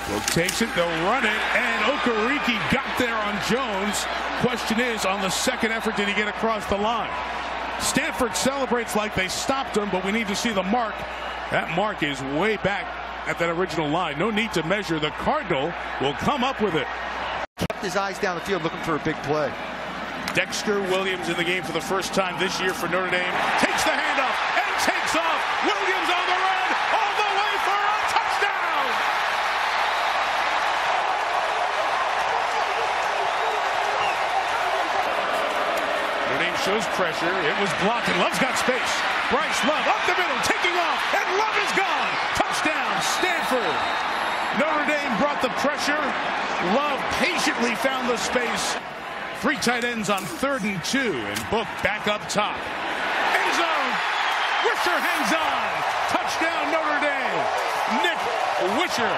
Book takes it, they'll run it, and Okereke got there on Jones. Question is, on the second effort, did he get across the line? Stanford celebrates like they stopped him, but we need to see the mark. That mark is way back at that original line. No need to measure. The Cardinal will come up with it. Kept his eyes down the field looking for a big play. Dexter Williams in the game for the first time this year for Notre Dame. Takes the handoff and takes off. Williams on the run, all the way for a touchdown. Notre Dame shows pressure. It was blocked, and Love's got space. Bryce Love up the middle, taking off, and Love is gone. Touchdown, Stanford. Notre Dame brought the pressure. Love patiently found the space. 3 tight ends on 3rd and 2, and Book back up top. End zone. Wisher hangs on. Touchdown, Notre Dame. Nick Wisher.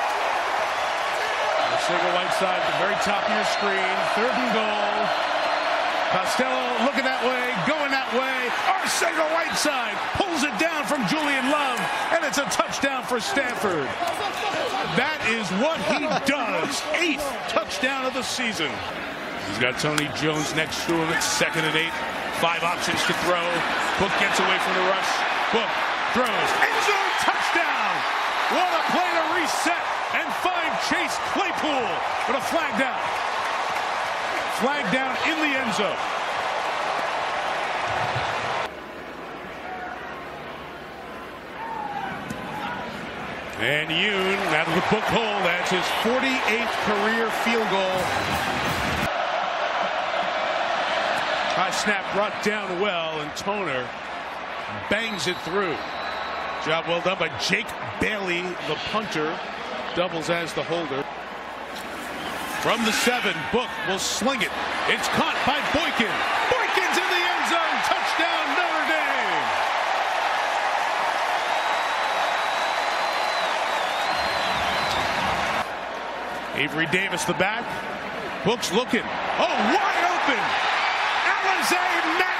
Arcega Whiteside, the very top of your screen. 3rd and goal. Costello looking that way, going that way. Arcega Whiteside pulls it down from Julian Love, and it's a touchdown for Stanford. That is what he does. 8th touchdown of the season. He's got Tony Jones next to him. It's 2nd and 8. 5 options to throw. Book gets away from the rush. Book throws. End zone touchdown. What a play to reset and find Chase Claypool. But a flag down. Flag down in the end zone. And Yoon out of the Book hole. That's his 48th career field goal. High snap brought down well, and Toner bangs it through. Job well done by Jake Bailey, the punter. Doubles as the holder. From the 7, Book will sling it. It's caught by Boykin. Boykin's in the end zone. Touchdown, Notre Dame. Avery Davis, the back. Book's looking. Oh, wide open. Alizé